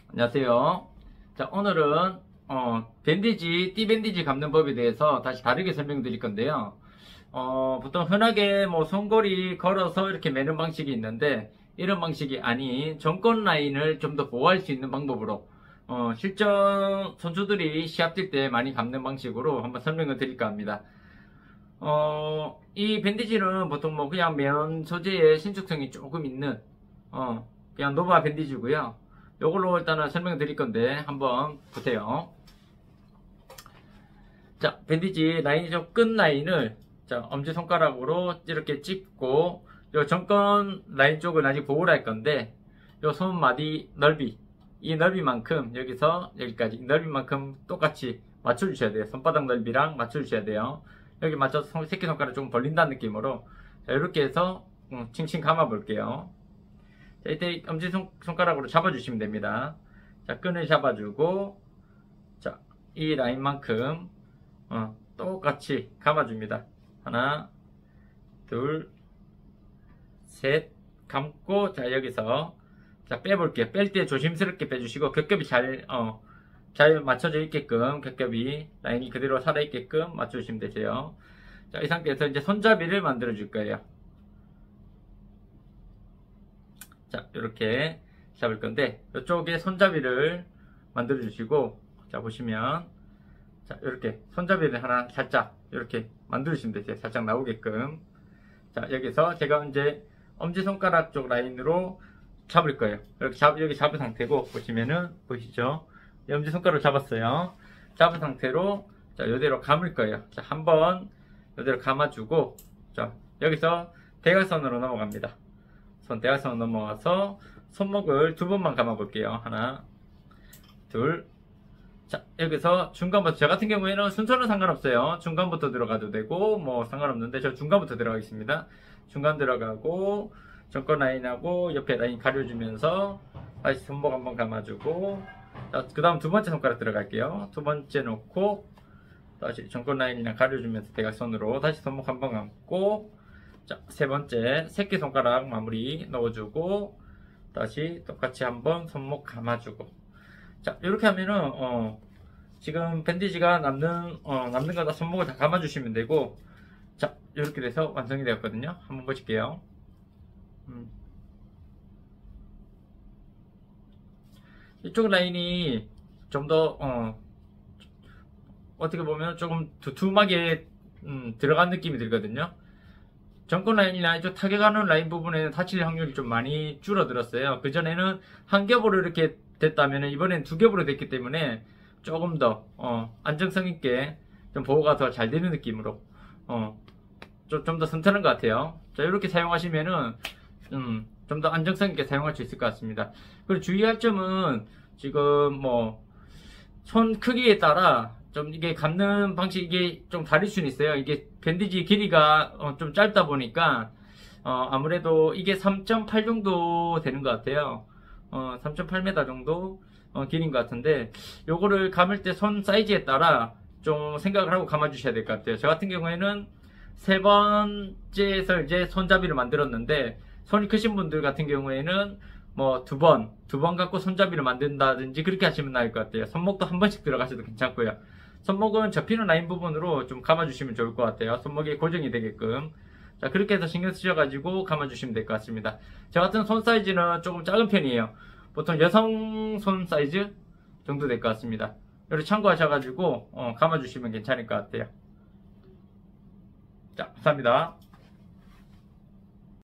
안녕하세요. 자, 오늘은 띠밴디지 감는 법에 대해서 다시 다르게 설명드릴 건데요. 보통 흔하게 뭐 손고리 걸어서 이렇게 매는 방식이 있는데, 이런 방식이 아닌 정권 라인을 좀 더 보호할 수 있는 방법으로 실전 선수들이 시합 뛸 때 많이 감는 방식으로 한번 설명을 드릴까 합니다. 이 밴디지는 보통 뭐 그냥 면 소재의 신축성이 조금 있는 그냥 노바 밴디지고요. 요걸로 일단은 설명을 드릴 건데 한번 보세요. 자, 밴디지 라인이죠. 끝 라인을 자, 엄지손가락으로 이렇게 찝고 요 정권 라인 쪽은 아직 보호를 할 건데 요 손마디 넓이, 이 넓이만큼 여기서 여기까지 이 넓이만큼 똑같이 맞춰주셔야 돼요. 손바닥 넓이랑 맞춰주셔야 돼요. 여기 맞춰서 새끼손가락 조금 벌린다는 느낌으로 자, 이렇게 해서 칭칭 감아 볼게요. 자, 이때 엄지손가락으로 잡아주시면 됩니다. 자, 끈을 잡아주고, 자, 이 라인만큼, 똑같이 감아줍니다. 하나, 둘, 셋, 감고, 자, 여기서, 자, 빼볼게요. 뺄 때 조심스럽게 빼주시고, 겹겹이 잘 맞춰져 있게끔, 겹겹이, 라인이 그대로 살아있게끔 맞춰주시면 되세요. 자, 이 상태에서 이제 손잡이를 만들어 줄 거예요. 자, 이렇게 잡을 건데 이쪽에 손잡이를 만들어 주시고, 자, 보시면 자, 이렇게 손잡이를 하나 살짝 이렇게 만들어 주시면 되세요. 살짝 나오게끔. 자, 여기서 제가 이제 엄지손가락 쪽 라인으로 잡을 거예요. 이렇게 여기 잡은 상태고, 보시면은 보이시죠? 엄지손가락으로 잡았어요. 잡은 상태로 자, 이대로 감을 거예요. 자, 한번 이대로 감아주고, 자, 여기서 대각선으로 넘어갑니다. 대각선 넘어가서 손목을 두 번만 감아 볼게요. 하나, 둘. 자, 여기서 중간부터, 저 같은 경우에는 순서는 상관없어요. 중간부터 들어가도 되고 뭐 상관없는데 저 중간부터 들어가겠습니다. 중간 들어가고 정권 라인하고 옆에 라인 가려주면서 다시 손목 한번 감아주고, 자, 그 다음 두 번째 손가락 들어갈게요. 두 번째 놓고 다시 정권 라인이랑 가려주면서 대각선으로 다시 손목 한번 감고, 자, 세 번째 새끼손가락 마무리 넣어주고 다시 똑같이 한번 손목 감아주고, 자, 이렇게 하면은 지금 밴디지가 남는 거다 손목을 다 감아주시면 되고, 자, 이렇게 돼서 완성이 되었거든요. 한번 보실게요. 이쪽 라인이 좀 더 어떻게 보면 조금 두툼하게 들어간 느낌이 들거든요. 정권 라인이나 이쪽 타격하는 라인 부분에는 다칠 확률이 좀 많이 줄어들었어요. 그전에는 한 겹으로 이렇게 됐다면 이번엔 두 겹으로 됐기 때문에 조금 더 안정성 있게 좀 보호가 더 잘 되는 느낌으로 좀 더 튼튼한 것 같아요. 자, 이렇게 사용하시면은 좀 더 안정성 있게 사용할 수 있을 것 같습니다. 그리고 주의할 점은 지금 뭐 손 크기에 따라 좀 이게 감는 방식이 좀 다를 수는 있어요. 이게 밴디지 길이가 좀 짧다 보니까 아무래도 이게 3.8 정도 되는 것 같아요. 3.8m 정도 길인 것 같은데, 요거를 감을 때 손 사이즈에 따라 좀 생각을 하고 감아 주셔야 될 것 같아요. 저 같은 경우에는 세 번째에서 이제 손잡이를 만들었는데, 손이 크신 분들 같은 경우에는 뭐 두 번 갖고 손잡이를 만든다든지 그렇게 하시면 나을 것 같아요. 손목도 한 번씩 들어가셔도 괜찮고요. 손목은 접히는 라인 부분으로 좀 감아주시면 좋을 것 같아요. 손목이 고정이 되게끔. 자, 그렇게 해서 신경 쓰셔가지고 감아주시면 될 것 같습니다. 저 같은 손 사이즈는 조금 작은 편이에요. 보통 여성 손 사이즈 정도 될 것 같습니다. 이렇게 참고하셔가지고 감아주시면 괜찮을 것 같아요. 자, 감사합니다.